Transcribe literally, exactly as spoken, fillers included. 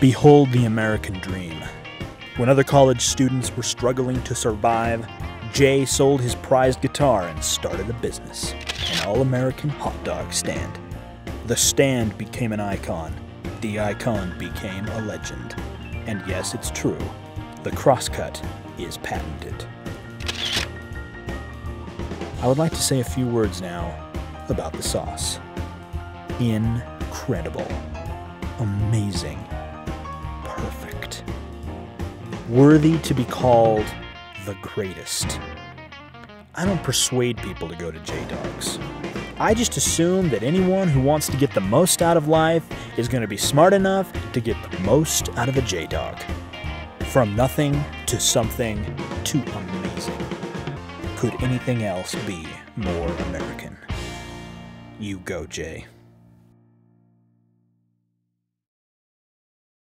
Behold the American dream. When other college students were struggling to survive, Jay sold his prized guitar and started a business, an all-American hot dog stand. The stand became an icon. The icon became a legend. And yes, it's true, the crosscut is patented. I would like to say a few words now about the sauce. Incredible. Amazing. Perfect. Worthy to be called the greatest. I don't persuade people to go to J-Dawgs. I just assume that anyone who wants to get the most out of life is going to be smart enough to get the most out of a J-Dawg. From nothing to something to amazing. Could anything else be more American? You go, Jay.